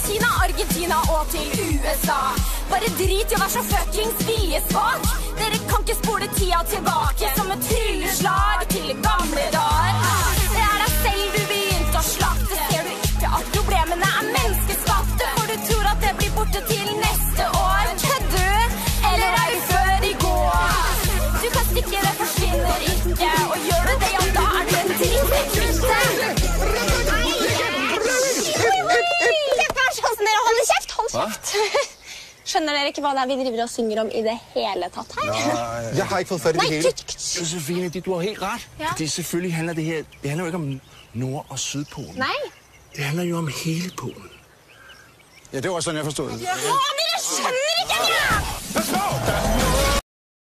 Kina, Argentina og til USA. Bare drit i å være så fuckings viljesvak. Dere kan ikke spole tida tilbake som et trylleslag til gamle dager. Det er deg selv du begynte å slakte. Ser du ikke at problemene er menneskeskapte? For du tror at det blir borte til neste år. Kødder du? Eller er du før i går? Du kan stikke, det forsvinner ikke. Og gjør du det, ja, da er du en drittekutte. Vær sånn som dere holder kjeft. Hold kjeft. Skjønner dere ikke hva det er vi driver og synger om i det hele tatt her? Jeg har ikke fået fat i det hele. Josefine, du har helt ret. Ja. Fordi selvfølgelig handler det her, det handler jo ikke om Nord- og Sydpolen. Nei. Det handler jo om hele Polen. Ja, det var også sådan, jeg forstod det. Ja, dere skjønner ikke det! Pas på!